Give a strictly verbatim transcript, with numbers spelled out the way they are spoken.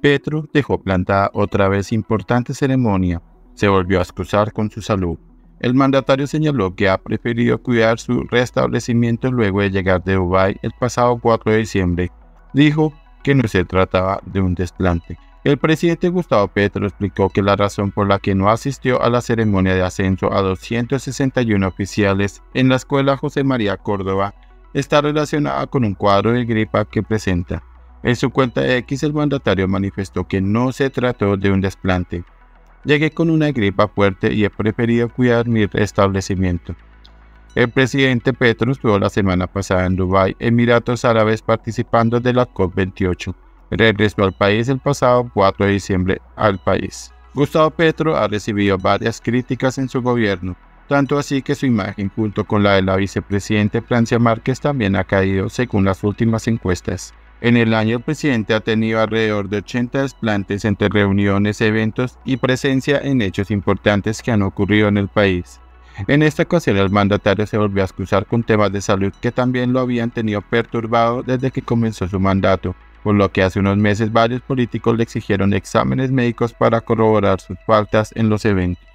Petro dejó plantada otra vez importante ceremonia. Se volvió a excusar con su salud. El mandatario señaló que ha preferido cuidar su restablecimiento luego de llegar de Dubái el pasado cuatro de diciembre. Dijo que no se trataba de un desplante. El presidente Gustavo Petro explicó que la razón por la que no asistió a la ceremonia de ascenso a doscientos sesenta y uno oficiales en la escuela José María Córdoba está relacionada con un cuadro de gripa que presenta. En su cuenta de X, el mandatario manifestó que no se trató de un desplante. Llegué con una gripa fuerte y he preferido cuidar mi restablecimiento. El presidente Petro estuvo la semana pasada en Dubái, Emiratos Árabes, participando de la COP veintiocho. Regresó al país el pasado cuatro de diciembre al país. Gustavo Petro ha recibido varias críticas en su gobierno, tanto así que su imagen junto con la de la vicepresidenta Francia Márquez también ha caído según las últimas encuestas. En el año el presidente ha tenido alrededor de ochenta desplantes entre reuniones, eventos y presencia en hechos importantes que han ocurrido en el país. En esta ocasión el mandatario se volvió a excusar con temas de salud que también lo habían tenido perturbado desde que comenzó su mandato, por lo que hace unos meses varios políticos le exigieron exámenes médicos para corroborar sus faltas en los eventos.